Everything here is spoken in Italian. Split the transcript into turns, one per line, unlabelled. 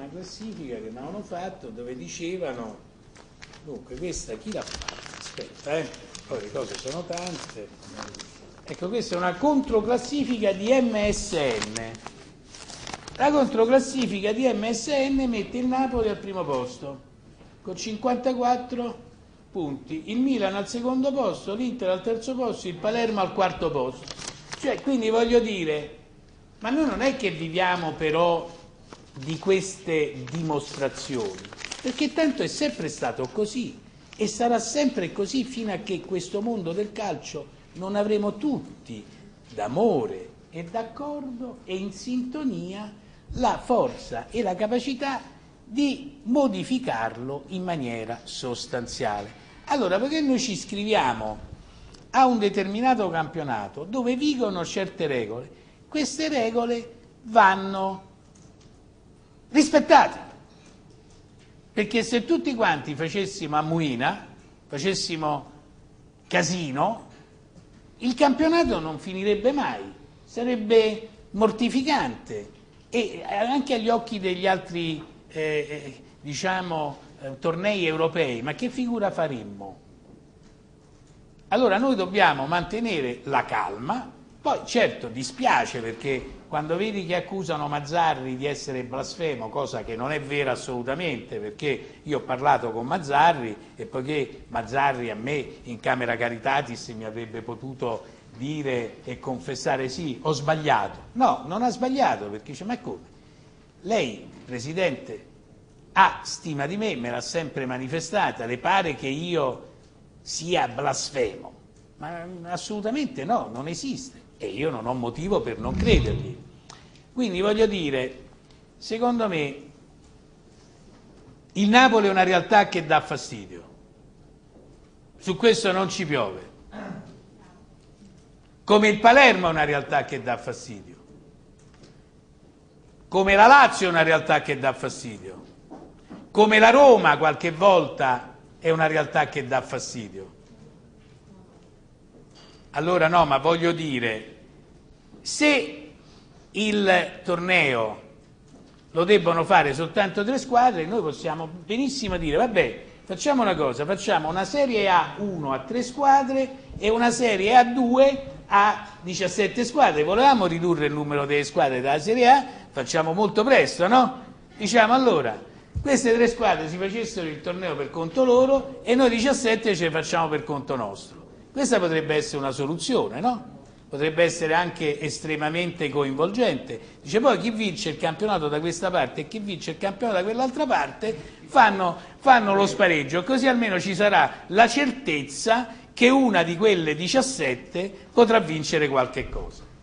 una classifica che mi avevano fatto dove dicevano, dunque questa chi l'ha fatta? Aspetta, poi le cose sono tante. Ecco, questa è una controclassifica di MSN. La controclassifica di MSN mette il Napoli al primo posto con 54 punti, il Milan al secondo posto, l'Inter al terzo posto, il Palermo al quarto posto. Cioè, quindi voglio dire, ma noi non è che viviamo però di queste dimostrazioni, perché tanto è sempre stato così e sarà sempre così fino a che questo mondo del calcio non avremo tutti d'amore e d'accordo e in sintonia la forza e la capacità di modificarlo in maniera sostanziale. Allora, perché noi ci iscriviamo a un determinato campionato dove vigono certe regole, queste regole vanno rispettate, perché se tutti quanti facessimo ammuina, facessimo casino, il campionato non finirebbe mai, sarebbe mortificante e anche agli occhi degli altri tornei europei, ma che figura faremmo? Allora noi dobbiamo mantenere la calma, poi certo dispiace perché quando vedi che accusano Mazzarri di essere blasfemo, cosa che non è vera assolutamente, perché io ho parlato con Mazzarri e poiché Mazzarri a me in Camera Caritatis mi avrebbe potuto dire e confessare sì, ho sbagliato. No, non ha sbagliato, perché dice, ma come? Lei, Presidente, ha stima di me l'ha sempre manifestata, le pare che io sia blasfemo? Ma assolutamente no, non esiste e io non ho motivo per non credergli. Quindi voglio dire, secondo me il Napoli è una realtà che dà fastidio, su questo non ci piove, come il Palermo è una realtà che dà fastidio, come la Lazio è una realtà che dà fastidio, come la Roma qualche volta è una realtà che dà fastidio. Allora no, ma voglio dire, se il torneo lo debbono fare soltanto 3 squadre, noi possiamo benissimo dire, vabbè, facciamo una cosa, facciamo una Serie A1 a 3 squadre e una Serie A2 a 17 squadre. Volevamo ridurre il numero delle squadre della Serie A, facciamo molto presto, no? Diciamo allora, queste 3 squadre si facessero il torneo per conto loro e noi 17 ce le facciamo per conto nostro. Questa potrebbe essere una soluzione, no? Potrebbe essere anche estremamente coinvolgente. Dice poi chi vince il campionato da questa parte e chi vince il campionato da quell'altra parte fanno lo spareggio, così almeno ci sarà la certezza che una di quelle 17 potrà vincere qualche cosa.